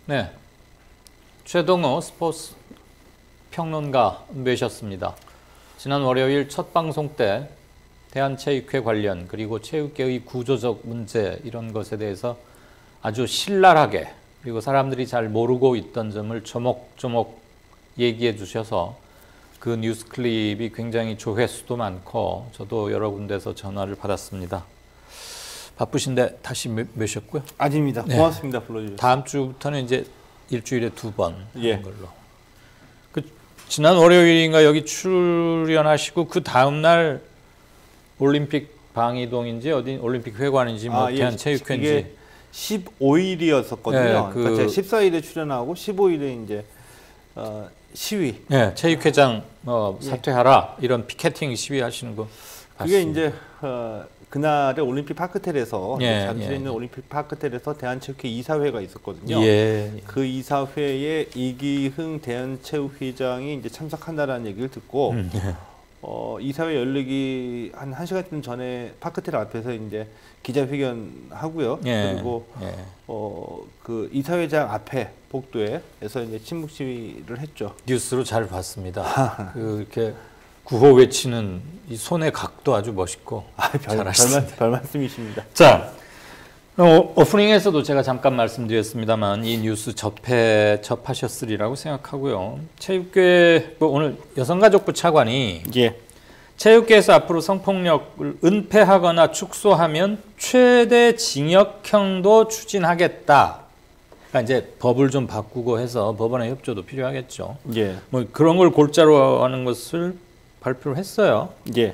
네, 최동호 스포츠 평론가 모셨습니다. 지난 월요일 첫 방송 때 대한체육회 관련 그리고 체육계의 구조적 문제 이런 것에 대해서 아주 신랄하게 그리고 사람들이 잘 모르고 있던 점을 조목조목 얘기해 주셔서 그 뉴스 클립이 굉장히 조회수도 많고 저도 여러 군데서 전화를 받았습니다. 바쁘신데 다시 모셨고요. 아닙니다. 네. 고맙습니다. 불러주셔서. 다음 주부터는 이제 일주일에 2번 예. 하는 걸로. 그 지난 월요일인가 여기 출연하시고 그 다음 날 올림픽 방이동인지 어디 올림픽 회관인지 뭐 대한체육회인지 이게 15일이었었거든요. 네, 그러니까 제가 14일에 출연하고 15일에 이제 시위. 네, 체육회장 사퇴하라 이런 피켓팅 시위 하시는 거 그게 봤습니다. 이제 그날에 올림픽 파크텔에서 예, 잠실에 있는 올림픽 파크텔에서 대한체육회 이사회가 있었거든요. 예. 그 이사회에 이기흥 대한체육회장이 이제 참석한다라는 얘기를 듣고 이사회 열리기 한 1시간쯤 전에 파크텔 앞에서 이제 기자회견하고요. 예. 그리고 예. 그 이사회장 앞에 복도에서 이제 침묵 시위를 했죠. 뉴스로 잘 봤습니다. 이렇게 구호 외치는 이 손의 각도 아주 멋있고 잘하셨습니다. 별 말씀이십니다. 자, 오프닝에서도 제가 잠깐 말씀드렸습니다만 이 뉴스 접하셨으리라고 생각하고요. 체육계 오늘 여성가족부 차관이 예. 체육계에서 앞으로 성폭력을 은폐하거나 축소하면 최대 징역형도 추진하겠다. 그러니까 이제 법을 좀 바꾸고 해서 법원의 협조도 필요하겠죠. 예. 뭐 그런 걸 골자로 하는 것을 발표를 했어요. 예.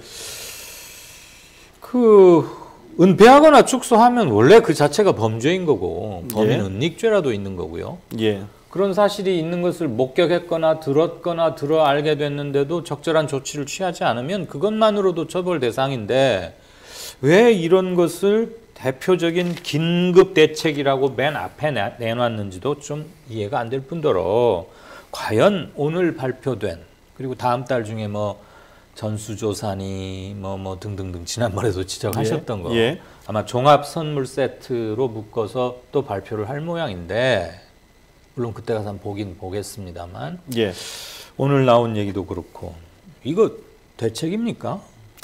은폐하거나 축소하면 원래 그 자체가 범죄인 거고 범인 예. 은닉죄라도 있는 거고요. 예. 그런 사실이 있는 것을 목격했거나 들었거나 들어 알게 됐는데도 적절한 조치를 취하지 않으면 그것만으로도 처벌 대상인데 왜 이런 것을 대표적인 긴급 대책이라고 맨 앞에 내놨는지도 좀 이해가 안 될 뿐더러 과연 오늘 발표된 그리고 다음 달 중에 뭐 전수조사니 뭐 등등등 지난번에도 지적하셨던 거 예. 아마 종합 선물 세트로 묶어서 또 발표를 할 모양인데 물론 그때 가서 한번 보긴 보겠습니다만 예. 오늘 나온 얘기도 그렇고 이거 대책입니까?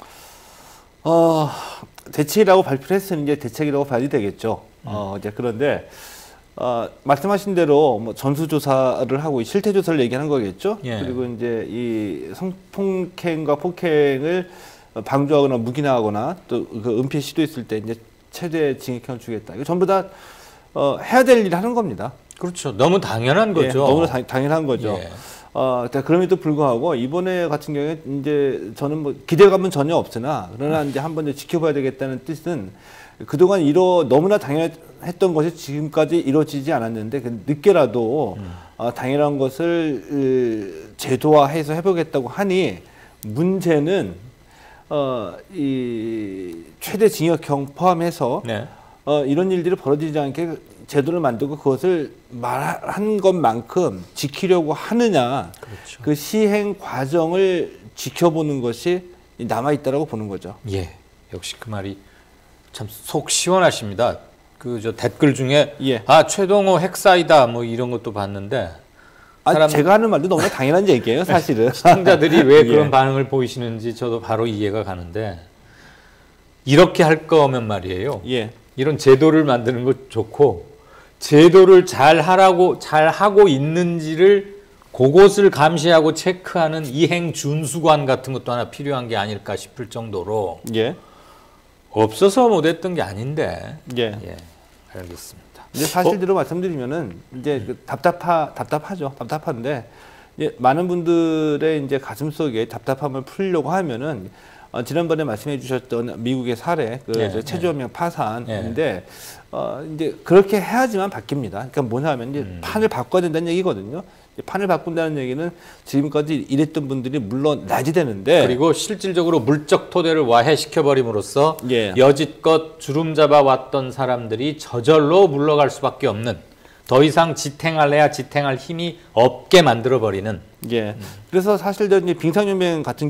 대책이라고 발표를 했으니 이제 대책이라고 봐야 되겠죠. 이제 그런데 말씀하신 대로 뭐 전수조사를 하고 실태조사를 얘기하는 거겠죠. 예. 그리고 이제 이 성폭행과 폭행을 방조하거나 묵인하거나 또 그 은폐 시도했을 때 이제 최대 징역형을 주겠다. 이거 전부 다 해야 될 일을 하는 겁니다. 그렇죠. 너무 당연한 거죠. 예, 너무나 당연한 거죠. 예. 그럼에도 불구하고 이번에 같은 경우에 이제 저는 뭐 기대감은 전혀 없으나 그러나 이제 한번 지켜봐야 되겠다는 뜻은 그동안 너무나 당연했던 것이 지금까지 이루어지지 않았는데 늦게라도 당연한 것을 제도화해서 해보겠다고 하니 문제는 이 최대 징역형 포함해서 네. 이런 일들이 벌어지지 않게 제도를 만들고 그것을 말한 것만큼 지키려고 하느냐. 그렇죠. 그 시행 과정을 지켜보는 것이 남아있다라고 보는 거죠. 예. 역시 그 말이 참 속 시원하십니다. 저 댓글 중에 예. 최동호 핵사이다 뭐 이런 것도 봤는데 제가 하는 말도 너무나 당연한 얘기예요, 사실은. 시청자들이 왜 예. 그런 반응을 보이시는지 저도 바로 이해가 가는데 이렇게 할 거면 말이에요. 예. 이런 제도를 만드는 거 좋고 제도를 잘 하고 있는지를 그것을 감시하고 체크하는 이행 준수관 같은 것도 하나 필요한 게 아닐까 싶을 정도로 예. 없어서 못했던 게 아닌데. 예. 예, 알겠습니다. 이제 사실대로 말씀드리면은 이제 답답하죠. 답답한데 이제 많은 분들의 이제 가슴 속에 답답함을 풀려고 하면은 지난번에 말씀해 주셨던 미국의 사례, 체조연맹 파산인데 이제 그렇게 해야지만 바뀝니다. 그러니까 뭐냐면 이제 판을 바꿔야 된다는 얘기거든요. 판을 바꾼다는 얘기는 지금까지 이랬던 분들이 물러나지 되는데 그리고 실질적으로 물적 토대를 와해시켜 버림으로써 예. 여지껏 주름 잡아 왔던 사람들이 저절로 물러갈 수밖에 없는 더 이상 지탱할래야 지탱할 힘이 없게 만들어버리는. 예. 그래서 사실 이제 빙상연맹 같은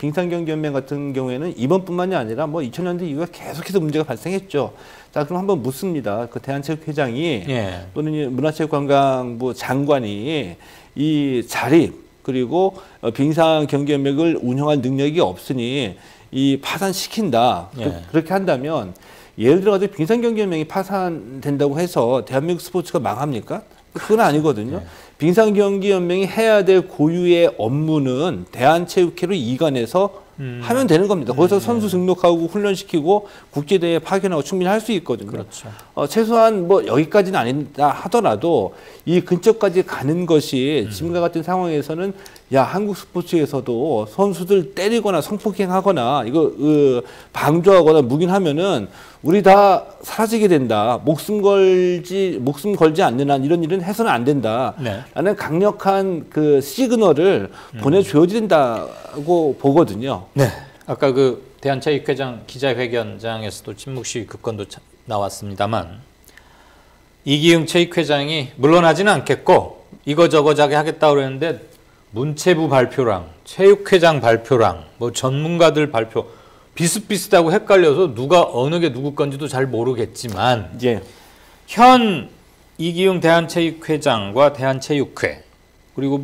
경우에는 이번뿐만이 아니라 뭐 2000년대 이후에 계속해서 문제가 발생했죠. 자, 그럼 한번 묻습니다. 그 대한체육회장이 예. 또는 문화체육관광부 장관이 이 자립 그리고 빙상경기연맹을 운영할 능력이 없으니 이 파산시킨다. 예. 그렇게 한다면 예를 들어서 빙상경기연맹이 파산된다고 해서 대한민국 스포츠가 망합니까? 그건 아니거든요. 빙상경기연맹이 해야 될 고유의 업무는 대한체육회로 이관해서 하면 되는 겁니다. 거기서 선수 등록하고 훈련시키고 국제대회에 파견하고 충분히 할 수 있거든요. 그렇죠. 최소한 뭐 여기까지는 아니다 하더라도 이 근처까지 가는 것이 지금과 같은 상황에서는 야, 한국 스포츠에서도 선수들 때리거나 성폭행하거나 이거 방조하거나 묵인하면은 우리 다 사라지게 된다. 목숨 걸지 않는 한 이런 일은 해서는 안 된다. 네. 라는 강력한 그 시그널을 보내줘야 된다고 보거든요. 네. 아까 그 대한체육회장 기자회견장에서도 침묵 시위 그 건도 나왔습니다만 이기흥 체육회장이 물러나지는 않겠고 이거저거저거 하겠다고 그랬는데 문체부 발표랑 체육회장 발표랑 뭐 전문가들 발표 비슷비슷하고 헷갈려서 누가 어느 게 누구 건지도 잘 모르겠지만 예. 현 이기흥 대한체육회장과 대한체육회 그리고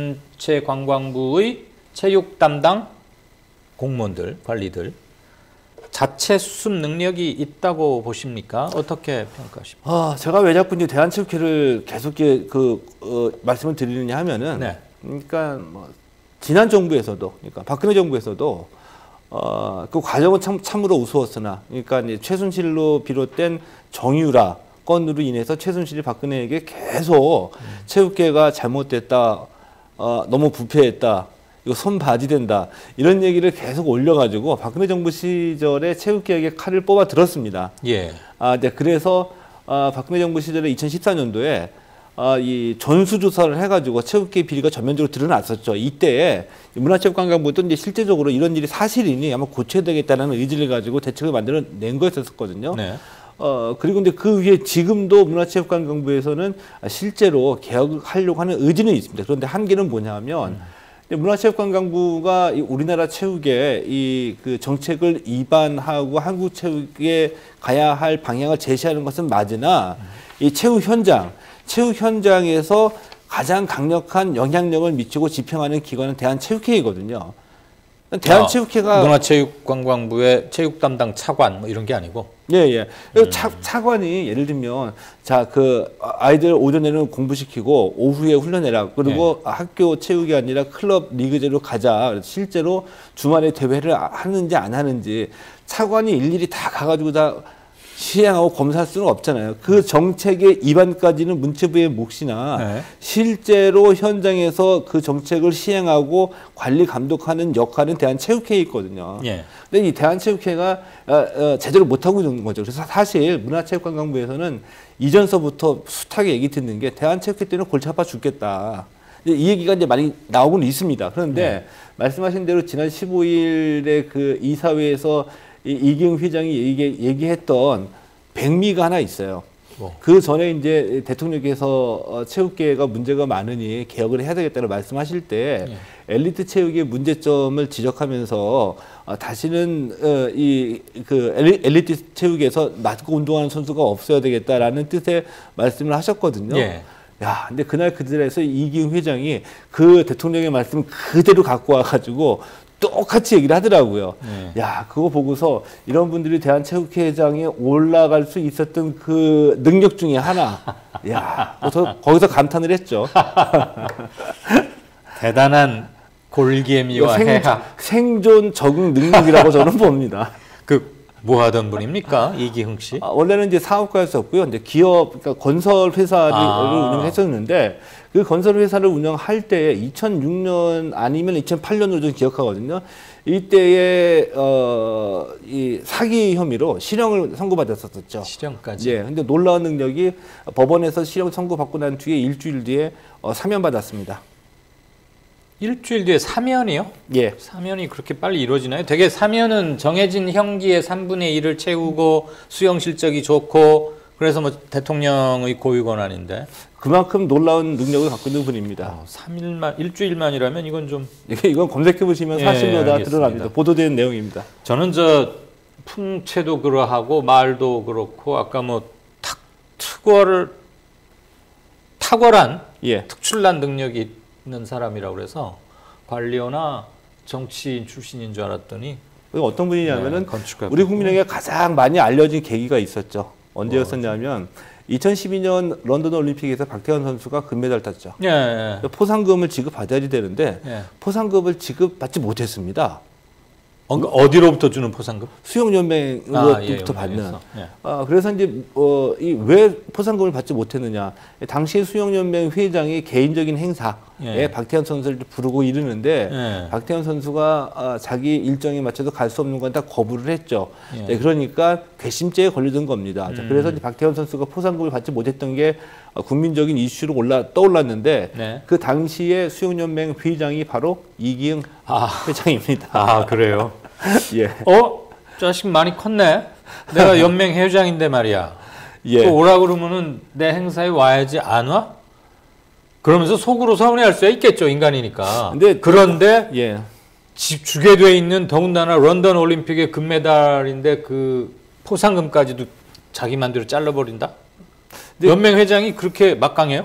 문체관광부의 체육 담당 공무원들, 관리들 자체 수습 능력이 있다고 보십니까? 어떻게 평가하십니까? 제가 왜 자꾸 이제 대한체육회를 계속 말씀을 드리느냐 하면은, 네. 그러니까 뭐 지난 정부에서도, 그러니까 박근혜 정부에서도 그 과정은 참으로 우스웠으나, 그러니까 이제 최순실로 비롯된 정유라 건으로 인해서 최순실이 박근혜에게 계속 체육계가 잘못됐다, 너무 부패했다. 이거 손바지 된다. 이런 얘기를 계속 올려가지고 박근혜 정부 시절에 체육계에게 칼을 뽑아 들었습니다. 예. 네, 그래서 박근혜 정부 시절에 2014년도에 이 전수조사를 해가지고 체육계 비리가 전면적으로 드러났었죠. 이때에 문화체육관광부도 이제 실제적으로 이런 일이 사실이니 아마 고쳐야 되겠다는 의지를 가지고 대책을 만들어낸 거였었거든요. 네. 그리고 근데 그 위에 지금도 문화체육관광부에서는 실제로 개혁하려고 하는 의지는 있습니다. 그런데 한계는 뭐냐 하면 문화체육관광부가 우리나라 체육에 그 정책을 입안하고 한국 체육에 가야 할 방향을 제시하는 것은 맞으나 이 체육 현장에서 가장 강력한 영향력을 미치고 집행하는 기관은 대한체육회이거든요. 대한체육회가 문화체육관광부의 체육 담당 차관 뭐 이런 게 아니고. 예. 차관이 예를 들면 그 아이들 오전에는 공부시키고 오후에 훈련해라. 그리고 학교 체육이 아니라 클럽 리그제로 가자. 실제로 주말에 대회를 하는지 안 하는지 차관이 일일이 다 가가지고 다 시행하고 검사할 수는 없잖아요. 그 정책의 입안까지는 문체부의 몫이나 실제로 현장에서 그 정책을 시행하고 관리 감독하는 역할은 대한체육회에 있거든요. 근데 이 대한체육회가 제대로 못하고 있는 거죠. 그래서 사실 문화체육관광부에서는 이전서부터 숱하게 얘기 듣는 게 대한체육회 때는 골치 아파 죽겠다. 이 얘기가 이제 많이 나오고는 있습니다. 그런데 말씀하신 대로 지난 15일에 그 이사회에서 이기흥 회장이 얘기했던 백미가 하나 있어요. 그 전에 이제 대통령께서 체육계가 문제가 많으니 개혁을 해야 되겠다고 말씀하실 때 엘리트 체육의 문제점을 지적하면서 다시는 엘리트 체육에서 맞고 운동하는 선수가 없어야 되겠다라는 뜻의 말씀을 하셨거든요. 야, 근데 그날 그 자리에서 이기흥 회장이 그 대통령의 말씀 그대로 갖고 와가지고 똑같이 얘기를 하더라고요. 야, 그거 보고서 이런 분들이 대한체육회장에 올라갈 수 있었던 그 능력 중에 하나. 야, 거기서 감탄을 했죠. 대단한 골개미와 해학. 생존 적응 능력이라고 저는 봅니다. 뭐 하던 분입니까? 이기흥 씨? 원래는 이제 사업가였었고요. 이제 기업, 그러니까 건설 회사를 운영했었는데 그 건설 회사를 운영할 때 2006년 아니면 2008년으로 좀 기억하거든요. 이때에 이 사기 혐의로 실형을 선고받았었죠. 실형까지. 예. 근데 놀라운 능력이 법원에서 실형 선고받고 난 뒤에 일주일 뒤에 사면받았습니다. 일주일 뒤에 사면이요? 예. 사면이 그렇게 빨리 이루어지나요? 되게 사면은 정해진 형기의 3분의 1을 채우고 수용 실적이 좋고 그래서 뭐 대통령의 고유 권한인데 그만큼 놀라운 능력을 갖고 있는 분입니다. 3일만 일주일만이라면 이건 좀 이건 검색해 보시면 사실로 다 드러납니다. 보도된 내용입니다. 저는 저 풍채도 그러하고 말도 그렇고 아까 뭐 탁월한 예. 특출난 능력이 있는 사람이라고 그래서 관료나 정치인 출신인 줄 알았더니 어떤 분이냐면은 건축가 우리 국민에게 가장 많이 알려진 계기가 있었죠. 언제였었냐면 2012년 런던 올림픽에서 박태환 선수가 금메달 땄죠. 예. 포상금을 지급받아야 되는데 예. 포상금을 지급받지 못했습니다. 어디로부터 주는 포상금? 수영연맹으로부터 받는. 예. 그래서 이제 왜 포상금을 받지 못했느냐? 당시 수영연맹 회장이 개인적인 행사에 박태환 선수를 부르고 이르는데 박태환 선수가 자기 일정에 맞춰서 갈 수 없는 건 다 거부를 했죠. 네, 그러니까 괘씸죄에 걸리던 겁니다. 자, 그래서 이제 박태환 선수가 포상금을 받지 못했던 게 국민적인 이슈로 떠올랐는데 그 당시에 수영연맹 회장이 바로 이기흥 회장입니다. 그래요? 예. 자식 많이 컸네. 내가 연맹 회장인데 말이야. 예. 또 오라 그러면은 내 행사에 와야지 안 와? 그러면서 속으로 서운해할 수 있겠죠, 인간이니까. 그런데 예. 주게 돼 있는 더군다나 런던 올림픽의 금메달인데 그 포상금까지도 자기 맘대로 잘라버린다? 연맹 회장이 그렇게 막강해요?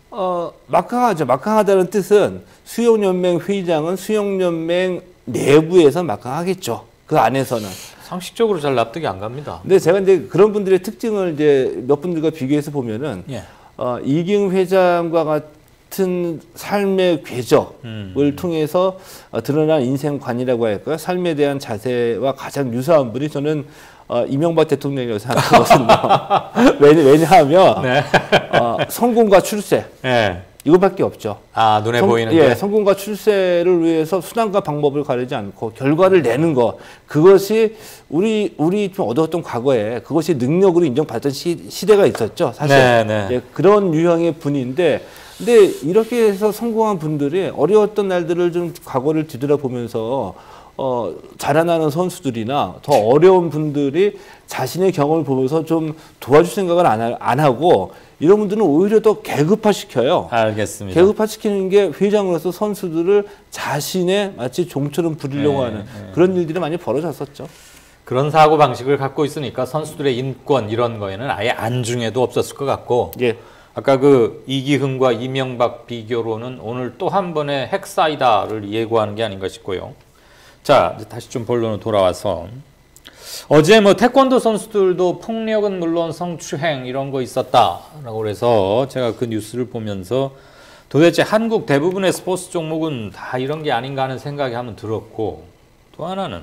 막강하죠. 막강하다는 뜻은 수영연맹 회장은 수영연맹 내부에서 막강하겠죠. 그 안에서는. 상식적으로 잘 납득이 안 갑니다. 근데 제가 이제 그런 분들의 특징을 이제 몇 분들과 비교해서 보면은 이기흥 회장과 같은 삶의 궤적을 통해서 드러난 인생관이라고 할까요? 삶에 대한 자세와 가장 유사한 분이 저는 이명박 대통령이라고 생각하거든요. 왜냐하면 성공과 출세 이거밖에 없죠. 눈에 보이는 게? 성공과 출세를 위해서 수단과 방법을 가리지 않고 결과를 내는 것, 그것이 우리 좀 어두웠던 과거에 그것이 능력으로 인정받던 시대가 있었죠. 사실 그런 유형의 분인데, 근데 이렇게 해서 성공한 분들이 어려웠던 날들을 좀 과거를 뒤돌아보면서 자라나는 선수들이나 더 어려운 분들이 자신의 경험을 보면서 좀 도와줄 생각을 안 하고 이런 분들은 오히려 더 계급화시켜요. 알겠습니다. 계급화시키는 게 회장으로서 선수들을 자신의 마치 종처럼 부리려고 하는 그런 일들이 많이 벌어졌었죠. 그런 사고방식을 갖고 있으니까 선수들의 인권 이런 거에는 아예 안중에도 없었을 것 같고 아까 그 이기흥과 이명박 비교로는 오늘 또 한 번의 핵사이다를 예고하는 게 아닌가 싶고요. 자, 이제 다시 좀 본론으로 돌아와서 어제 뭐 태권도 선수들도 폭력은 물론 성추행 이런 거 있었다라고 그래서 제가 그 뉴스를 보면서 도대체 한국 대부분의 스포츠 종목은 다 이런 게 아닌가 하는 생각이 한번 들었고, 또 하나는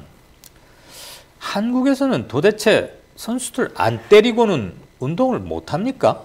한국에서는 도대체 선수들 안 때리고는 운동을 못 합니까?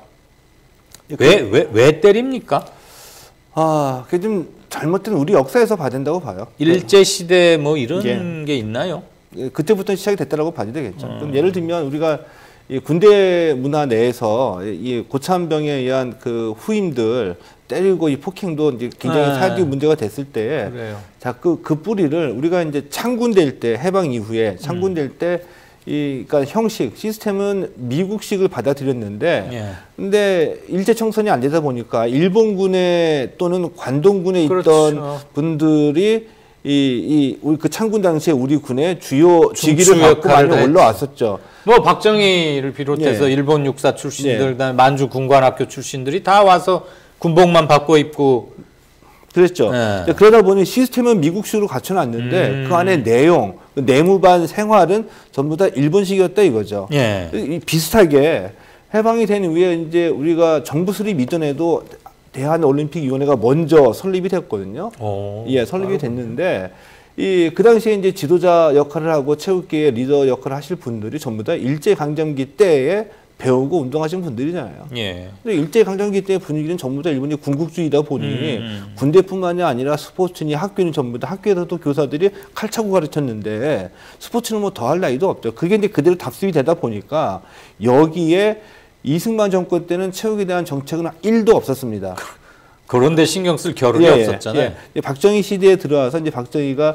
왜 때립니까? 그게 좀 잘못된 우리 역사에서 봐야 봐요. 일제시대 뭐 이런 게 있나요? 그때부터 시작이 됐다라고 봐야 되겠죠. 그럼 예를 들면 우리가 이 군대 문화 내에서 이 고참병에 의한 그 후임들 때리고 이 폭행도 이제 굉장히 사회적 문제가 됐을 때, 자, 그 뿌리를 우리가 이제 창군될 때, 해방 이후에 창군될 때 그러니까 형식, 시스템은 미국식을 받아들였는데, 근데 일제 청산이 안 되다 보니까 일본군에 또는 관동군에 있던 분들이 우리 그 창군 당시에 우리 군의 주요 직위를 갖고 많이 올라왔었죠. 뭐 박정희를 비롯해서 일본 육사 출신들, 그다음에 만주 군관학교 출신들이 다 와서 군복만 바꿔 입고 그랬죠. 그러다 보니 시스템은 미국식으로 갖춰놨는데 그 안에 내용, 그 내무반 생활은 전부 다 일본식이었다 이거죠. 비슷하게 해방이 된 이후에 이제 우리가 정부 수립 이전에도 대한올림픽위원회가 먼저 설립이 됐거든요. 설립이 됐는데 그 당시에 이제 지도자 역할을 하고 체육계의 리더 역할을 하실 분들이 전부 다 일제강점기 때에 배우고 운동하신 분들이잖아요. 근데 일제강점기 때 분위기는 전부 다 일본이 군국주의다 보니 군대뿐만이 아니라 스포츠니 학교는 전부 다 학교에서도 교사들이 칼 차고 가르쳤는데 스포츠는 뭐 더할 나위도 없죠. 그게 이제 그대로 답습이 되다 보니까 여기에 이승만 정권 때는 체육에 대한 정책은 1도 없었습니다. 그런데 신경 쓸 겨를이 없었잖아요. 박정희 시대에 들어와서 이제 박정희가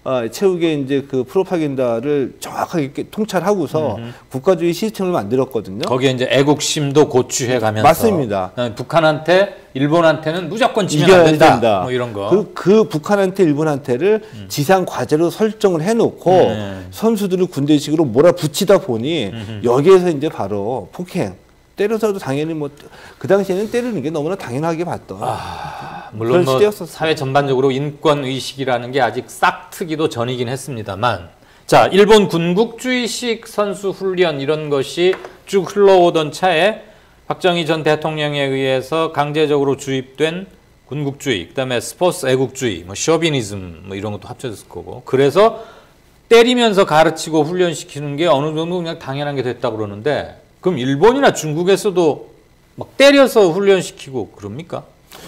체육의 이제 그 프로파간다를 정확하게 이렇게 통찰하고서 국가주의 시스템을 만들었거든요. 거기에 이제 애국심도 고취해 가면서 맞습니다. 북한한테 일본한테는 무조건 지면 안 된다. 뭐 이런 거. 그 북한한테 일본한테를 지상 과제로 설정을 해놓고 선수들을 군대식으로 몰아붙이다 보니 여기에서 이제 바로 폭행. 때려서도 당연히 뭐 그 당시에는 때리는 게 너무나 당연하게 봤던 물론 그런 뭐 시대였었어요. 사회 전반적으로 인권 의식이라는 게 아직 싹 트기도 전이긴 했습니다만, 자, 일본 군국주의식 선수 훈련 이런 것이 쭉 흘러오던 차에 박정희 전 대통령에 의해서 강제적으로 주입된 군국주의, 그다음에 스포츠 애국주의, 뭐 쇼비니즘 뭐 이런 것도 합쳐졌을 거고, 그래서 때리면서 가르치고 훈련시키는 게 어느 정도 그냥 당연한 게 됐다고 그러는데, 그럼 일본이나 중국에서도 막 때려서 훈련시키고 그럽니까?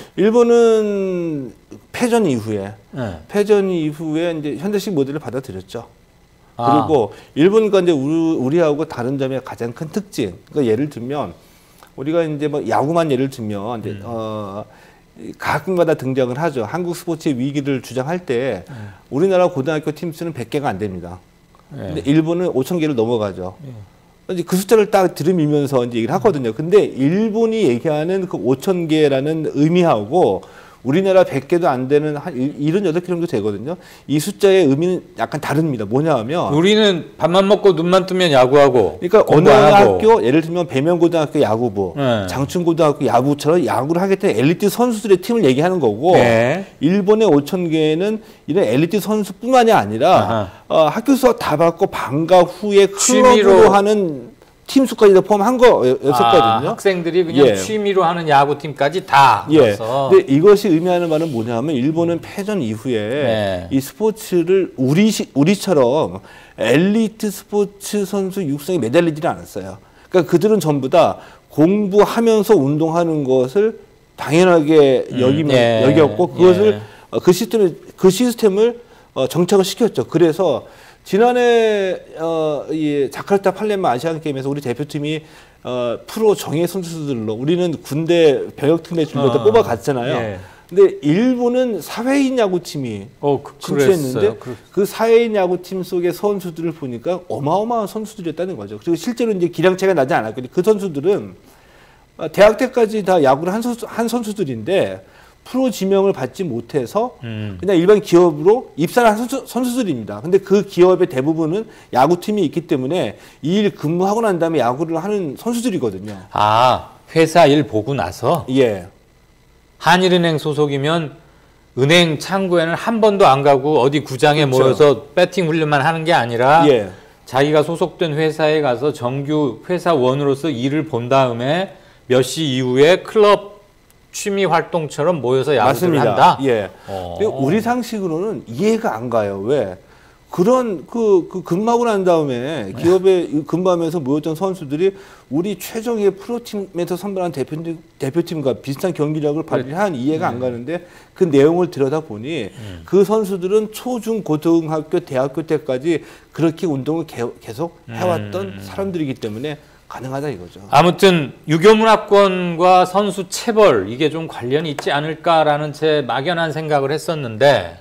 일본은 패전 이후에 이제 현대식 모델을 받아들였죠. 그리고 일본과 이제 우리하고 다른 점의 가장 큰 특징. 그러니까 예를 들면 우리가 이제 뭐 야구만 예를 들면 이제 가끔가다 등장을 하죠. 한국 스포츠의 위기를 주장할 때 우리나라 고등학교 팀 수는 100개가 안 됩니다. 근데 일본은 5,000개를 넘어가죠. 이제 그 숫자를 딱 들이밀면서 이제 얘기를 하거든요. 근데 일본이 얘기하는 그 5,000개라는 의미하고 우리나라 100개도 안 되는 한 78개 정도 되거든요. 이 숫자의 의미는 약간 다릅니다. 뭐냐 하면 우리는 밥만 먹고 눈만 뜨면 야구하고, 그러니까 어느 학교 예를 들면 배명고등학교 야구부, 장충고등학교 야구처럼 야구를 하겠다는 엘리트 선수들의 팀을 얘기하는 거고, 일본의 5,000개는 이런 엘리트 선수뿐만이 아니라 학교 수업 다 받고 방과 후에 클럽으로 하는 팀 수까지 다 포함한 거였었거든요. 학생들이 그냥 취미로 하는 야구팀까지 다. 근데 이것이 의미하는 바는 뭐냐면 일본은 패전 이후에 이 스포츠를 우리처럼 엘리트 스포츠 선수 육성에 매달리지는 않았어요. 그러니까 그들은 전부 다 공부하면서 운동하는 것을 당연하게 여겼고 그것을 그 시스템을 정착을 시켰죠. 그래서 지난해 이 자카르타 팔렘마 아시안 게임에서 우리 대표팀이 프로 정예 선수들로 우리는 군대 병역팀에 줄려서 뽑아갔잖아요. 근데 일본은 사회인 야구팀이 진출했는데 그 사회인 야구팀 속의 선수들을 보니까 어마어마한 선수들이었다는 거죠. 그리고 실제로 이제 기량차가 나지 않았거든요. 그 선수들은 대학 때까지 다 야구를 한 선수들인데 프로 지명을 받지 못해서 그냥 일반 기업으로 입사를 한 선수들입니다. 근데 그 기업의 대부분은 야구팀이 있기 때문에 이 일 근무하고 난 다음에 야구를 하는 선수들이거든요. 아, 회사 일 보고 나서? 예. 한일은행 소속이면 은행 창구에는 한 번도 안 가고 어디 구장에 모여서 배팅 훈련만 하는 게 아니라 자기가 소속된 회사에 가서 정규 회사원으로서 일을 본 다음에 몇 시 이후에 클럽 취미 활동처럼 모여서 야구를 한다? 근데 우리 상식으로는 이해가 안 가요. 왜? 그런 근무하고 난 다음에 기업에 근무하면서 모였던 선수들이 우리 최정예 프로팀에서 선발한 대표팀과 비슷한 경기력을 발휘한 이해가 안 가는데 그 내용을 들여다보니 그 선수들은 초중 고등학교 대학교 때까지 그렇게 운동을 계속 해왔던 사람들이기 때문에 가능하다 이거죠. 아무튼 유교문화권과 선수 체벌 이게 좀 관련이 있지 않을까라는 제 막연한 생각을 했었는데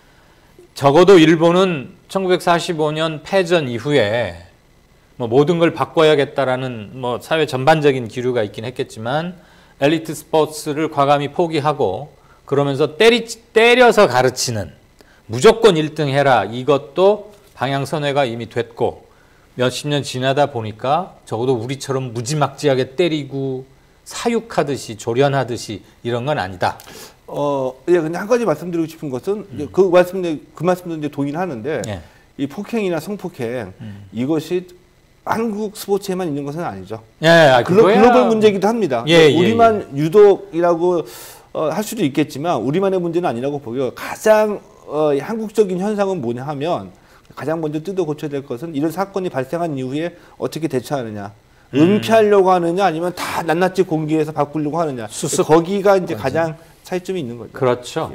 적어도 일본은 1945년 패전 이후에 뭐 모든 걸 바꿔야겠다라는 뭐 사회 전반적인 기류가 있긴 했겠지만 엘리트 스포츠를 과감히 포기하고 그러면서 때려서 가르치는 무조건 1등 해라 이것도 방향선회가 이미 됐고 몇십 년 지나다 보니까 적어도 우리처럼 무지막지하게 때리고 사육하듯이 조련하듯이 이런 건 아니다. 근데 한 가지 말씀드리고 싶은 것은 그 말씀도 이제 동의는 하는데 이 폭행이나 성폭행 이것이 한국 스포츠에만 있는 것은 아니죠. 글로벌 문제이기도 합니다. 우리만 유독이라고 할 수도 있겠지만 우리만의 문제는 아니라고 보고요. 가장 한국적인 현상은 뭐냐 하면 가장 먼저 뜯어 고쳐야 될 것은 이런 사건이 발생한 이후에 어떻게 대처하느냐. 은폐하려고 하느냐 아니면 다 낱낱이 공개해서 바꾸려고 하느냐. 거기가 이제 가장 차이점이 있는 거죠. 그렇죠.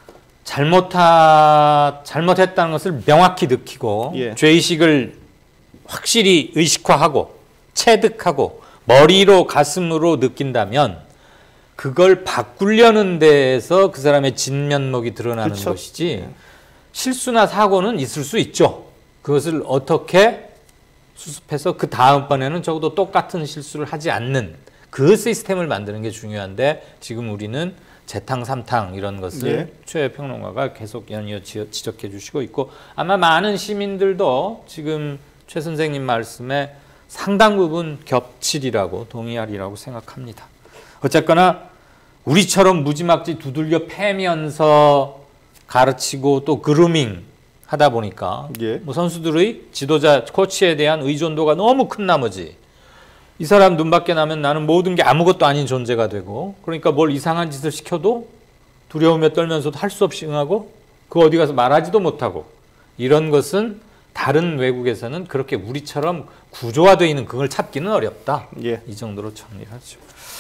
잘못했다는 것을 명확히 느끼고 죄의식을 확실히 의식화하고 체득하고 머리로 가슴으로 느낀다면 그걸 바꾸려는 데에서 그 사람의 진면목이 드러나는 것이지 실수나 사고는 있을 수 있죠. 그것을 어떻게 수습해서 그 다음번에는 적어도 똑같은 실수를 하지 않는 그 시스템을 만드는 게 중요한데 지금 우리는 재탕, 삼탕 이런 것을 네. 최 평론가가 계속 연이어 지적해 주시고 있고 아마 많은 시민들도 지금 최 선생님 말씀에 상당 부분 겹치리라고 동의하리라고 생각합니다. 어쨌거나 우리처럼 무지막지 두들겨 패면서 가르치고 또 그루밍 하다 보니까 예. 뭐 선수들의 지도자 코치에 대한 의존도가 너무 큰 나머지 이 사람 눈 밖에 나면 나는 모든 게 아무것도 아닌 존재가 되고 그러니까 뭘 이상한 짓을 시켜도 두려움에 떨면서도 할 수 없이 응하고 그 어디 가서 말하지도 못하고 이런 것은 다른 외국에서는 그렇게 우리처럼 구조화되어 있는 그걸 찾기는 어렵다. 예. 이 정도로 정리하죠.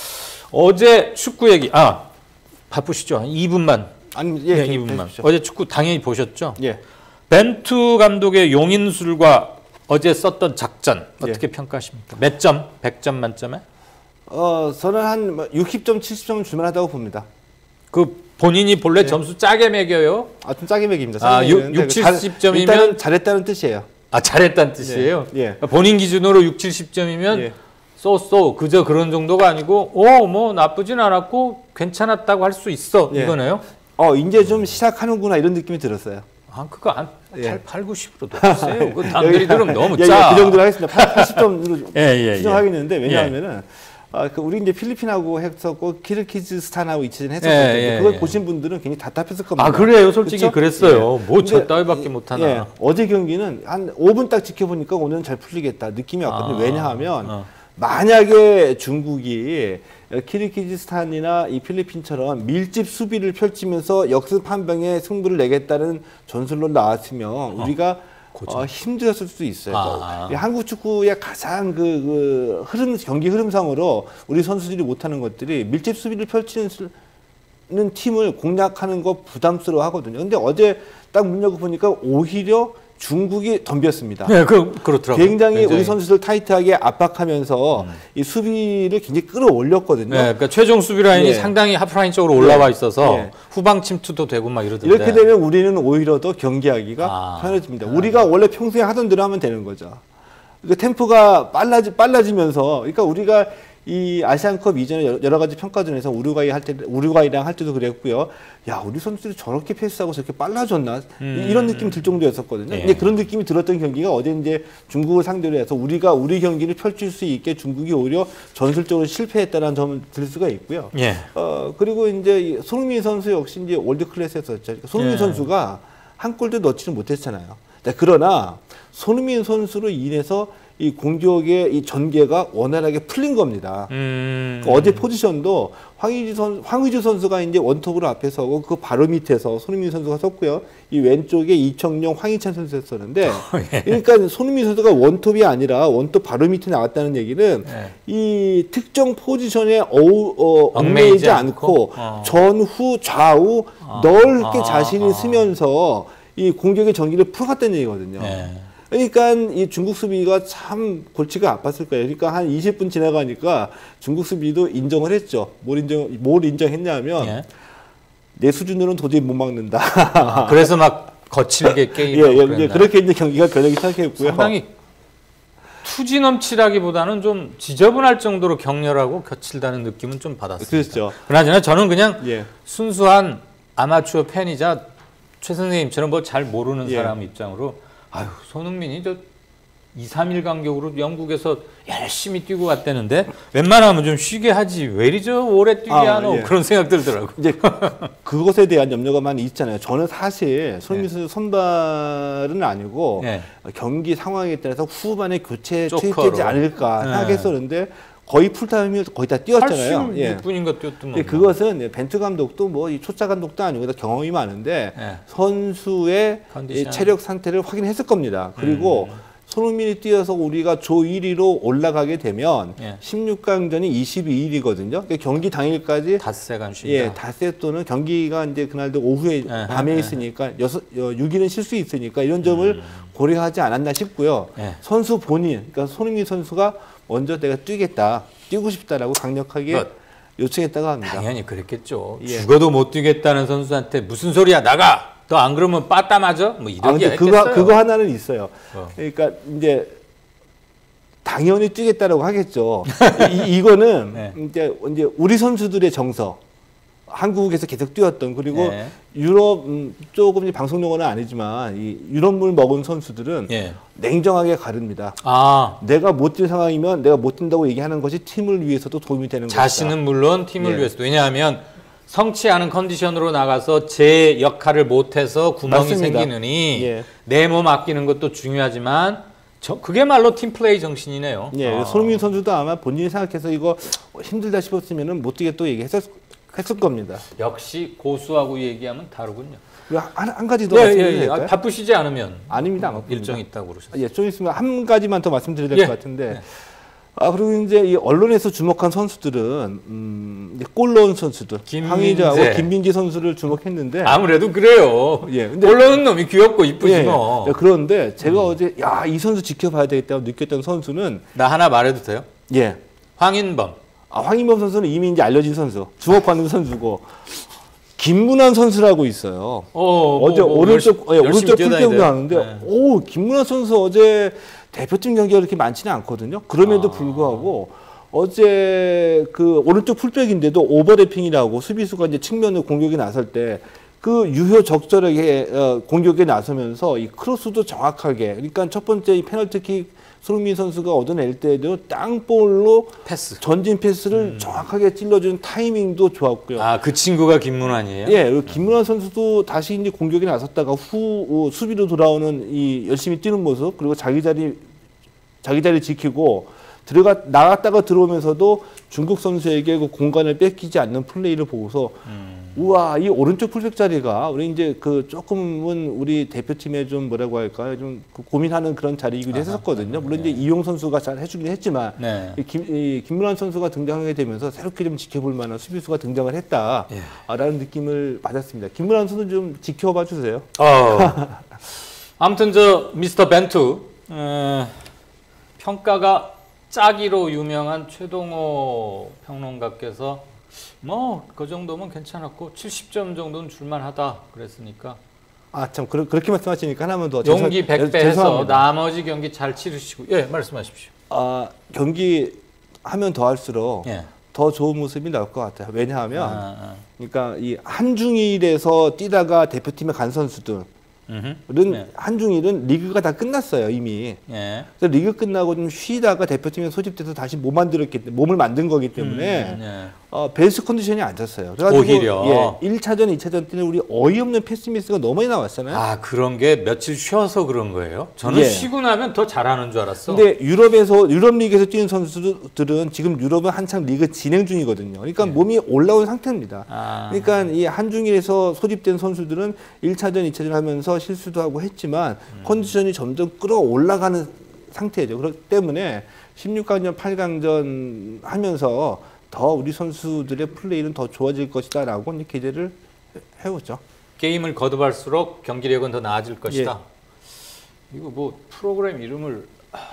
어제 축구 얘기 바쁘시죠? 2분만. 아니, 예, 네, 2분만. 해주십시오. 어제 축구 당연히 보셨죠? 예. 벤투 감독의 용인술과 어제 썼던 작전 어떻게 평가하십니까? 몇 점? 100점 만점에? 저는 한 60점, 70점 줄만하다고 봅니다. 그 본인이 본래 점수 짜게 매겨요? 좀 짜게 매깁니다. 아, 6, 70점이면 일단은 잘했다는 뜻이에요. 잘했다는 뜻이에요? 예. 그러니까 본인 기준으로 6, 70점이면 예. 그저 그런 정도가 아니고 뭐 나쁘진 않았고 괜찮았다고 할 수 있어. 예. 이거네요. 이제 좀 시작하는구나 이런 느낌이 들었어요. 그거 예. 8, 90으로 높으세요. 그 남들이 들으면 너무 예, 짜. 그 정도로 하겠습니다. 80점으로 예. 수정하겠는데 왜냐하면은 우리 이제 필리핀하고 했었고 키르기즈스탄하고 2차전 했었거든요. 그걸 보신 분들은 굉장히 답답했을 겁니다. 그래요. 솔직히 그쵸? 그랬어요. 뭐 근데 저 따위밖에 못하나. 예, 어제 경기는 한 5분 딱 지켜보니까 오늘은 잘 풀리겠다 느낌이 왔거든요. 왜냐하면 만약에 중국이 키르기즈스탄이나 이 필리핀처럼 밀집 수비를 펼치면서 역습 한 방에 승부를 내겠다는 전술로 나왔으면 우리가 힘들었을 수도 있어요. 한국 축구의 가장 그 경기 흐름상으로 우리 선수들이 못하는 것들이 밀집 수비를 펼치는 팀을 공략하는 거 부담스러워 하거든요. 근데 어제 딱 문 열고 보니까 오히려 중국이 덤볐습니다. 네, 그렇더라고요. 굉장히 우리 선수들 타이트하게 압박하면서 이 수비를 굉장히 끌어올렸거든요. 네, 그러니까 최종 수비 라인이 상당히 하프라인 쪽으로 올라와 있어서 후방 침투도 되고 막 이러던데. 이렇게 되면 우리는 오히려 더 경기하기가 편해집니다. 우리가 원래 평소에 하던 대로 하면 되는 거죠. 그러니까 템포가 빨라지면서, 그러니까 우리가 이 아시안컵 이전에 여러 가지 평가전에서 우루과이랑 할 때도 그랬고요. 야, 우리 선수들이 저렇게 패스하고 저렇게 빨라졌나? 이런 느낌이 들 정도였었거든요. 근데 그런 느낌이 들었던 경기가 어제 이제 중국을 상대로 해서 우리가 우리 경기를 펼칠 수 있게 중국이 오히려 전술적으로 실패했다는 점을 들 수가 있고요. 그리고 이제 손흥민 선수 역시 이제 월드 클래스였었죠. 그러니까 손흥민 선수가 한 골도 넣지는 못했잖아요. 그러나 손흥민 선수로 인해서 이 공격의 이 전개가 원활하게 풀린 겁니다. 어제 포지션도 황의주 선수가 이제 원톱으로 앞에 서고 그 바로 밑에서 손흥민 선수가 섰고요. 이 왼쪽에 이청용, 황희찬 선수가 섰는데 그러니까 손흥민 선수가 원톱이 아니라 원톱 바로 밑에 나왔다는 얘기는 이 특정 포지션에 얽매이지 않고 전후 좌우 넓게 자신이 쓰면서 이 공격의 전기를 풀어갔다는 얘기거든요. 그러니까 이 중국 수비가 참 골치가 아팠을 거예요. 그러니까 한 20분 지나가니까 중국 수비도 인정을 했죠. 뭘 인정했냐면 내 수준으로는 도저히 못 막는다. 그래서 막 거칠게 게임을 그렇게 이제 경기가 변하기 시작했고요. 상당히 투지 넘치라기보다는 좀 지저분할 정도로 격렬하고 거칠다는 느낌은 좀 받았습니다. 그렇죠. 그나저나 저는 그냥 순수한 아마추어 팬이자 최 선생님처럼 뭐 잘 모르는 사람 입장으로 손흥민이 저 2, 3일 간격으로 영국에서 열심히 뛰고 왔다는데 웬만하면 좀 쉬게 하지 왜 이리 저 오래 뛰게 하노 그런 생각 들더라고요. 이제 그것에 대한 염려가 많이 있잖아요. 저는 사실 손흥민 선수 선발은 아니고 경기 상황에 따라서 후반에 교체 투입되지 않을까 생각했었는데 거의 풀타임을 거의 다 뛰었잖아요. 86분인가 뛰었더만. 그것은 벤투 감독도 뭐 이 초짜 감독도 아니고 다 경험이 많은데 선수의 체력 상태를 확인했을 겁니다. 그리고 손흥민이 뛰어서 우리가 조 1위로 올라가게 되면 16강전이 22일이거든요. 그러니까 경기 당일까지 닷새간 쉰다. 닷새 또는 경기가 이제 그날도 오후에 밤에 있으니까 6일은 쉴 수 있으니까 이런 점을 고려하지 않았나 싶고요. 선수 본인, 그러니까 손흥민 선수가 먼저 내가 뛰고 싶다라고 강력하게 요청했다고 합니다. 당연히 그랬겠죠. 죽어도 못 뛰겠다는 선수한테 무슨 소리야 나가! 너 안 그러면 빠따 맞아? 뭐 이런 게 근데 있겠어요. 그거 하나는 있어요. 어. 그러니까 이제 당연히 뛰겠다라고 하겠죠. 이거는 네. 이제 우리 선수들의 정서, 한국에서 계속 뛰었던 그리고 네. 유럽 조금 이제 방송 용어는 아니지만 이 유럽물 먹은 선수들은 예. 냉정하게 가릅니다. 아, 내가 못 뛴 상황이면 내가 못 뛴다고 얘기하는 것이 팀을 위해서도 도움이 되는 것이다. 자신은 물론 팀을 예. 위해서도. 왜냐하면 성치 않은 컨디션으로 나가서 제 역할을 못해서 구멍이 맞습니다. 생기느니 예. 내 몸 아끼는 것도 중요하지만 그게 말로 팀플레이 정신이네요. 예, 손흥민 선수도 아마 본인이 생각해서 이거 힘들다 싶었으면은 못 뛰겠다고 얘기했을 겁니다. 역시 고수하고 얘기하면 다르군요. 한 가지 더 말씀드려도 될까요? 바쁘시지 않으면 아닙니다. 안 바쁩니다. 일정이 있다고 그러셨어요. 예, 좀 있으면 한 가지만 더 말씀드려야 될 예. 것 같은데. 네. 그리고 이제 이 언론에서 주목한 선수들은 이제 골 넣은 선수들, 김민재. 황의조하고 김민재 선수를 주목했는데. 아무래도 그래요. 예, 근데 올라오는 놈이 귀엽고 이쁘지 예, 뭐. 예, 그런데 제가 어제 이 선수 지켜봐야 되겠다고 느꼈던 선수는 나 하나 말해도 돼요? 예, 황인범. 황인범 선수는 이미 이제 알려진 선수, 주목받는 선수고. 김문환 선수라고 있어요. 어제 오른쪽 오른쪽 풀백으로 하는데, 네. 오, 김문환 선수 어제 대표팀 경기가 그렇게 많지는 않거든요. 그럼에도 불구하고 어제 그 오른쪽 풀백인데도 오버래핑이라고 수비수가 이제 측면으로 공격에 나설 때 그 유효적절하게 공격에 나서면서 이 크로스도 정확하게, 그러니까 첫 번째 이 페널티킥 손흥민 선수가 얻어낼 때도 땅볼로 패스. 전진 패스를 정확하게 찔러주는 타이밍도 좋았고요. 아, 그 친구가 김문환이에요? 예, 그리고 김문환 선수도 다시 이제 공격에 나섰다가 수비로 돌아오는 이 열심히 뛰는 모습, 그리고 자기 자리 지키고 나갔다가 들어오면서도 중국 선수에게 그 공간을 뺏기지 않는 플레이를 보고서 우와, 이 오른쪽 풀백 자리가 우리 이제 그 조금은 우리 대표팀에 좀 뭐라고 할까요? 좀 고민하는 그런 자리이기도 했었거든요. 물론 이제 이용 선수가 잘 해주긴 했지만 네. 이 김문환 선수가 등장하게 되면서 새롭게 좀 지켜볼 만한 수비수가 등장을 했다라는 느낌을 받았습니다. 김문환 선수 좀 지켜봐 주세요. 아무튼 미스터 벤투 평가가 짜기로 유명한 최동호 평론가께서 뭐 그 정도면 괜찮았고 70점 정도는 줄만하다 그랬으니까 참 그렇게 말씀하시니까 하나만 더 용기 100배 해서 죄송합니다. 나머지 경기 잘 치르시고 예 말씀하십시오. 경기 하면 더 할수록 예. 더 좋은 모습이 나올 것 같아요. 왜냐하면 그러니까 이 한중일에서 뛰다가 대표팀에 간 선수들은 네. 한중일은 리그가 다 끝났어요 이미. 예. 그래서 리그 끝나고 좀 쉬다가 대표팀에 소집돼서 다시 몸을 만든 거기 때문에 네. 베스트 컨디션이 안 졌어요. 그래가지고 오히려 1차전, 2차전 때는 우리 어이없는 패스 미스가 너무 많이 나왔잖아요. 아 그런 게 며칠 쉬어서 그런 거예요? 저는 예. 쉬고 나면 더 잘하는 줄 알았어. 근데 유럽 리그에서 뛰는 선수들은 지금 유럽은 한창 리그 진행 중이거든요. 그러니까 몸이 올라온 상태입니다. 그러니까 이 한중일에서 소집된 선수들은 1차전, 2차전 하면서 실수도 하고 했지만 컨디션이 점점 끌어올라가는 상태죠. 그렇기 때문에 16강전, 8강전 하면서 더 우리 선수들의 플레이는 더 좋아질 것이다라고 기대를 해오죠. 게임을 거듭할수록 경기력은 더 나아질 것이다. 이거 뭐 프로그램 이름을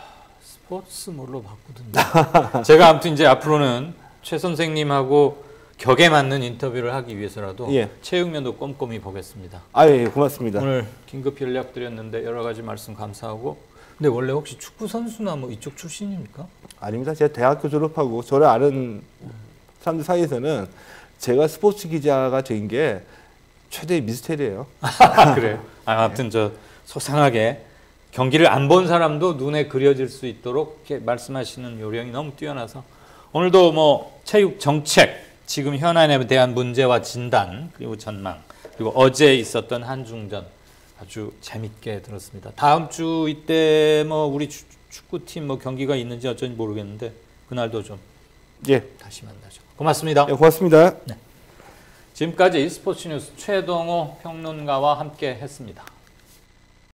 스포츠몰로 바꾸든지. 제가 아무튼 이제 앞으로는 최 선생님하고 격에 맞는 인터뷰를 하기 위해서라도 체육면도 꼼꼼히 보겠습니다. 예, 고맙습니다. 오늘 긴급히 연락드렸는데 여러 가지 말씀 감사하고. 근데 원래 혹시 축구 선수나 뭐 이쪽 출신입니까? 아닙니다. 제가 대학교 졸업하고 저를 아는 사람들 사이에서는 제가 스포츠 기자가 된 게 최대의 미스테리예요. 그래요? 아무튼 소상하게 경기를 안 본 사람도 눈에 그려질 수 있도록 이렇게 말씀하시는 요령이 너무 뛰어나서 오늘도 뭐 체육 정책, 지금 현안에 대한 문제와 진단, 그리고 전망, 그리고 어제 있었던 한중전 아주 재밌게 들었습니다. 다음 주 이때 뭐 우리 축구팀 뭐 경기가 있는지 어쩐지 모르겠는데 그날도 좀 다시 만나죠. 고맙습니다. 고맙습니다. 지금까지 스포츠뉴스 최동호 평론가와 함께 했습니다.